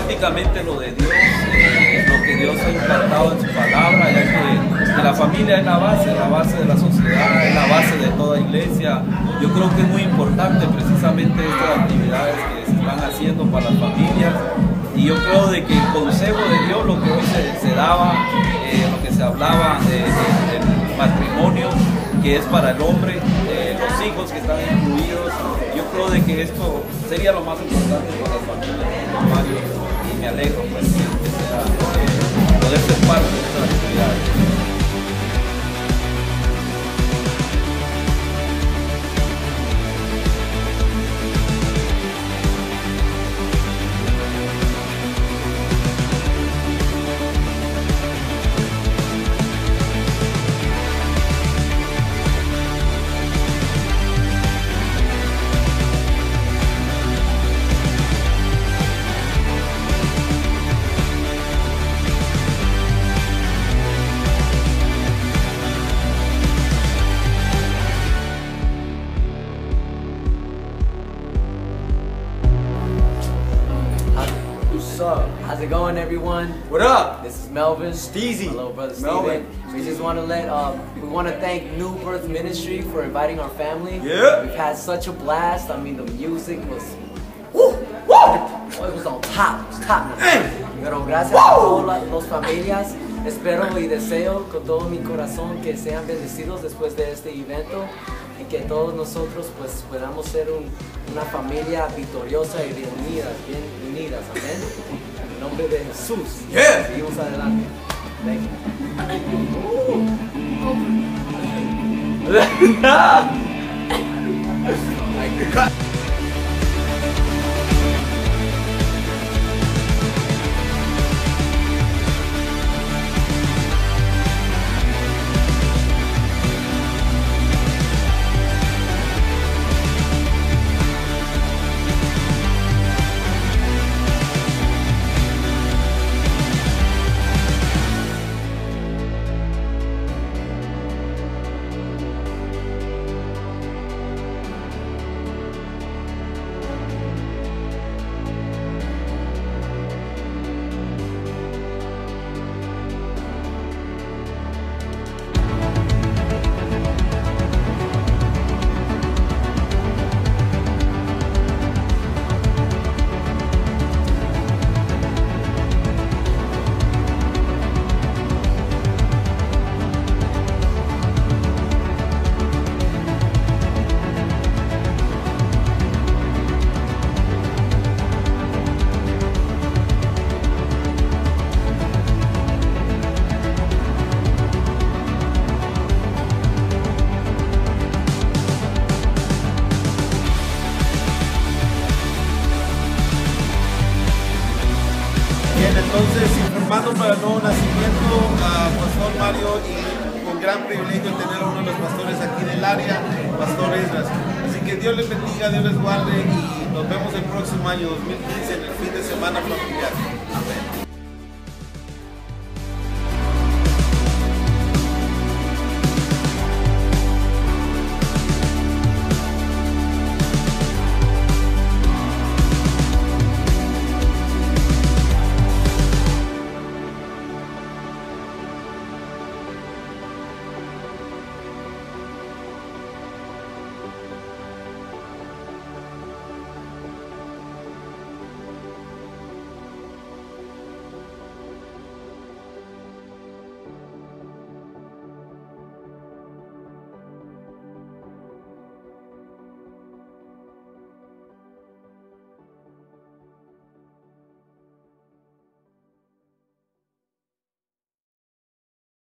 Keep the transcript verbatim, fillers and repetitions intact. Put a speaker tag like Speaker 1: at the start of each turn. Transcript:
Speaker 1: prácticamente lo de Dios, eh, lo que Dios ha implantado en su palabra, ya que, que la familia es la base, la base de la sociedad, es la base de toda iglesia. Yo creo que es muy importante precisamente estas actividades que se están haciendo para las familias, y yo creo de que el consejo de Dios, lo que hoy se, se daba, eh, lo que se hablaba de, de, del matrimonio, que es para el hombre, eh, los hijos que están incluidos, yo creo de que esto sería lo más importante para las familias, don Mario, y me alegro pues, que sea, eh, poder ser parte de estas actividades.
Speaker 2: What's up? How's it going, everyone?
Speaker 3: What up?
Speaker 2: This is Melvin,
Speaker 3: Steezy.
Speaker 2: my little brother
Speaker 3: Melvin.
Speaker 2: Steven. We just want to let um, we want to thank New Birth Ministry for inviting our family.
Speaker 3: Yeah.
Speaker 2: We've had such a blast. I mean, the music was woo, woo. It was on top, it was top notch. Pero gracias a todas las familias. Espero y deseo con todo mi corazón que sean bendecidos después de este evento y que todos nosotros pues podamos ser un, una familia victoriosa y bien unidas, bien unidas, amén. En el nombre de Jesús.
Speaker 3: Yeah.
Speaker 2: Seguimos adelante. Thank you.
Speaker 3: Entonces, informando para el nuevo nacimiento a Pastor Mario, y con gran privilegio tener a uno de los pastores aquí del área, Pastor Esdras. Así que Dios les bendiga, Dios les guarde, y nos vemos el próximo año dos mil quince en el fin de semana familiar. Amén.